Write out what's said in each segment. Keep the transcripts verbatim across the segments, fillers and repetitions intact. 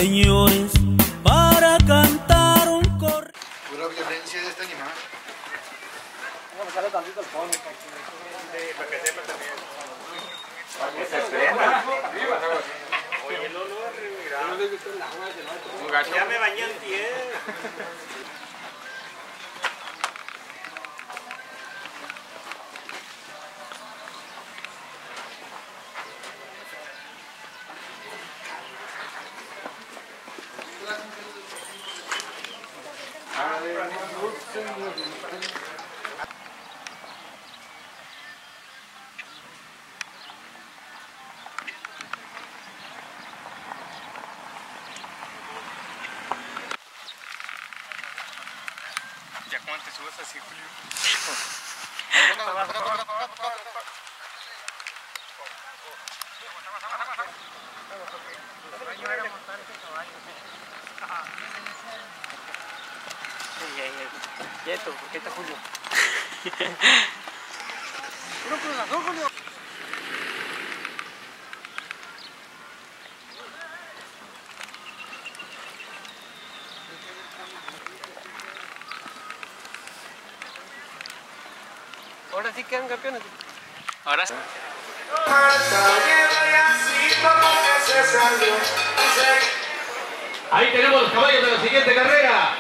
señores, para cantar un corrido. Pura violencia de esta animal. Vamos a echarle tantito el fondo para que sepa también. Para que se prenda. Oye, no, no, mira. Ya me bañé antier. Ya cuando te subes así, Julio. Quieto, ¿por qué está Julio? Puro cruzazón, Julio. Ahora sí quedan campeones. Ahora sí. Ahí tenemos los caballos de la siguiente carrera.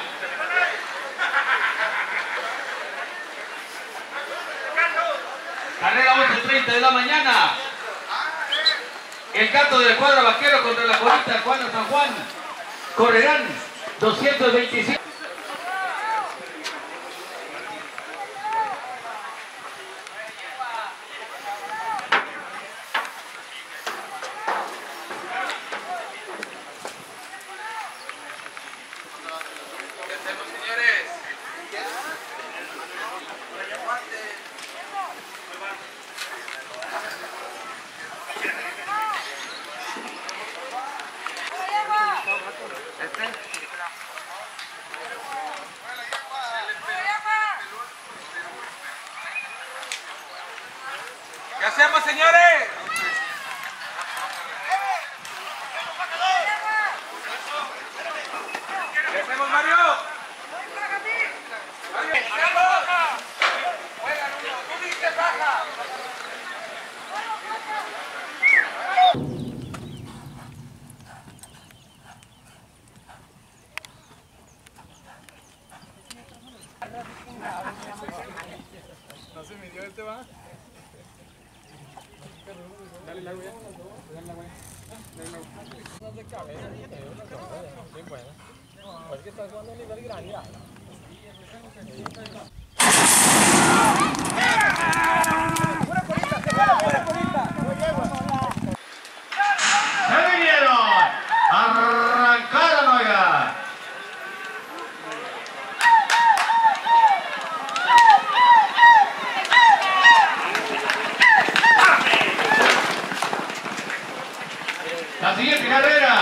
Carrera once treinta de la mañana. El canto del cuadro vaquero contra la corita Juana San Juan. Correrán doscientos veinticinco. ¿Qué hacemos, señores? ¿Qué hacemos, Mario? Mario, juegan uno, tú dices baja. No se midió este, va. Dale el agua ya. Dale el agua ya. Dale el agua. No de cabeza, ni de una cosa. Bien buena. Pues que estás jugando a nivel grande. ¡Pura colita! ¡Pura colita! ¡Se vinieron! ¡Arrancaron, oiga! La siguiente carrera.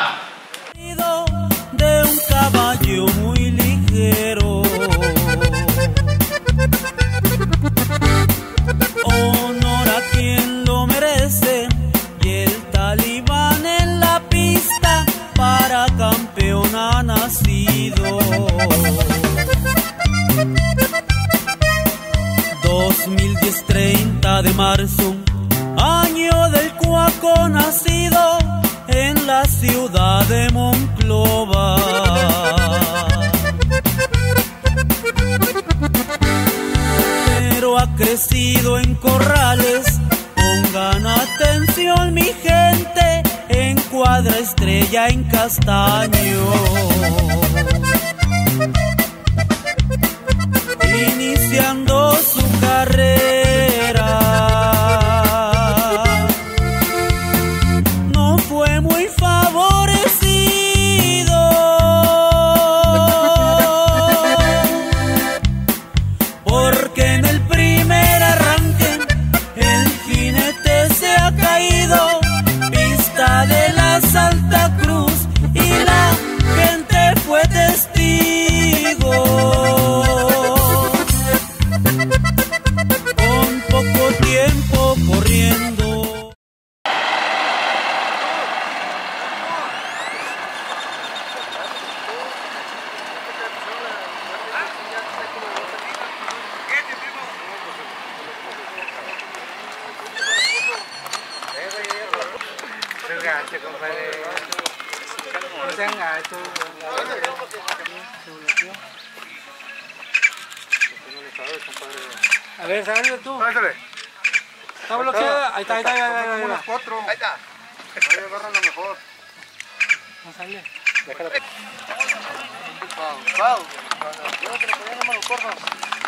De un caballo muy ligero, honor a quien lo merece, y el talibán en la pista para campeón ha nacido. dos mil diez, treinta de marzo, año del cuaco nacido en la ciudad de Monclova. Pero ha crecido en corrales, pongan atención mi gente, en cuadra estrella en Castaño. Iniciando su carrera, no fue muy favorecido, porque en el primer arranque el jinete se ha caído, pista de la Santa Cruz, y la gente fue esto se bloqueó. A ver, sácale tú. Sácale. Está bloqueada. Ahí está, ahí está, ahí está. Ahí está. Unas cuatro. Ahí está. Ahí agarran la mejor. No sale. Déjala. Pau, Pau. Yo te lo ponía en mano, porfa.